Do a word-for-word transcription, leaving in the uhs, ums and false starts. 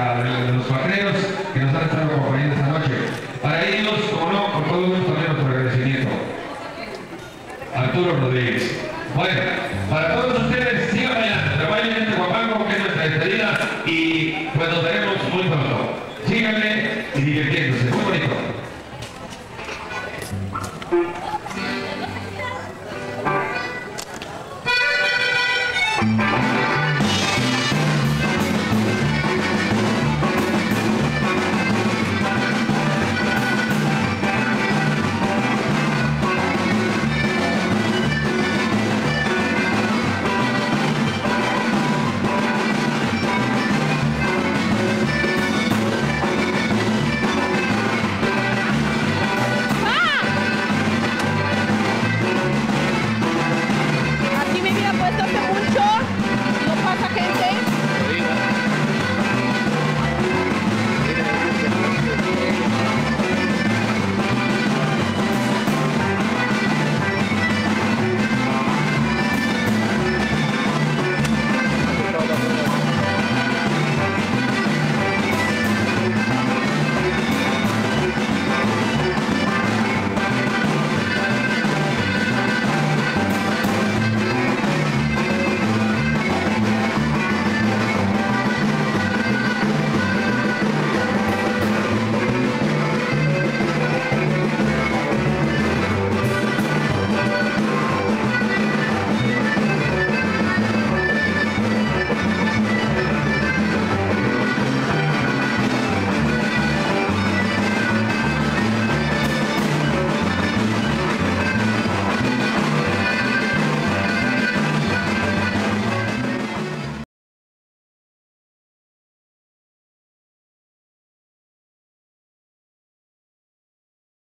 a los cuatreros que nos han estado acompañando esta noche. Para ellos, como no, con todo gusto también nuestro agradecimiento. Arturo Rodríguez. Bueno, para todos ustedes, sigan bailando, que bailen este guapango que es nuestra despedida y pues nos veremos muy pronto. Síganme y divirtiendo.